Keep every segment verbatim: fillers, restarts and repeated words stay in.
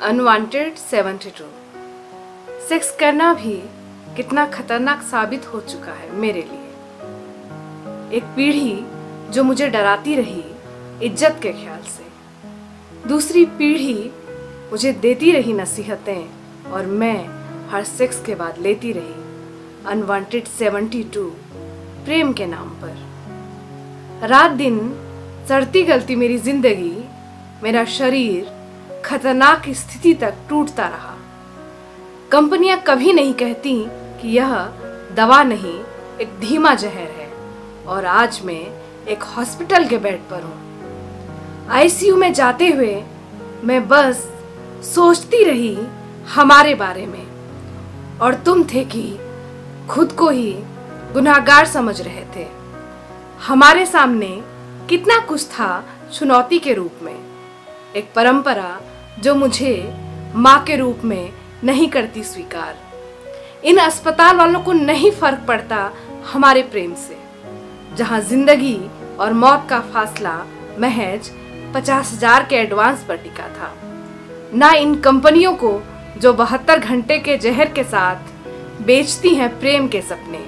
Unwanted seventy two. Sex करना भी कितना खतरनाक साबित हो चुका है मेरे लिए। एक पीढ़ी जो मुझे डराती रही इज्जत के ख्याल से, दूसरी पीढ़ी मुझे देती रही नसीहतें और मैं हर सेक्स के बाद लेती रही अनवांटेड सेवेंटी टू प्रेम के नाम पर। रात दिन सड़ती गलती मेरी जिंदगी, मेरा शरीर खतरनाक स्थिति तक टूटता रहा। कंपनियां कभी नहीं कहती कि यह दवा नहीं, एक धीमा जहर है, और आज मैं एक हॉस्पिटल के बेड पर हूँ। आईसीयू में जाते हुए मैं बस सोचती रही हमारे बारे में, और तुम थे कि खुद को ही गुनहगार समझ रहे थे। हमारे सामने कितना कुछ था चुनौती के रूप में, एक परंपरा जो मुझे माँ के रूप में नहीं करती स्वीकार। इन अस्पताल वालों को नहीं फर्क पड़ता हमारे प्रेम से, जहाँ जिंदगी और मौत का फासला महज पचास हजार के एडवांस पर टिका था। ना इन कंपनियों को जो बहत्तर घंटे के जहर के साथ बेचती हैं प्रेम के सपने।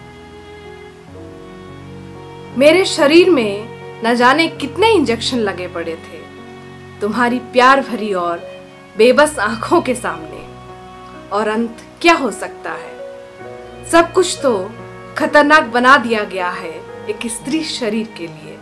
मेरे शरीर में न जाने कितने इंजेक्शन लगे पड़े थे तुम्हारी प्यार भरी और बेबस आंखों के सामने। और अंत क्या हो सकता है? सब कुछ तो खतरनाक बना दिया गया है एक स्त्री शरीर के लिए।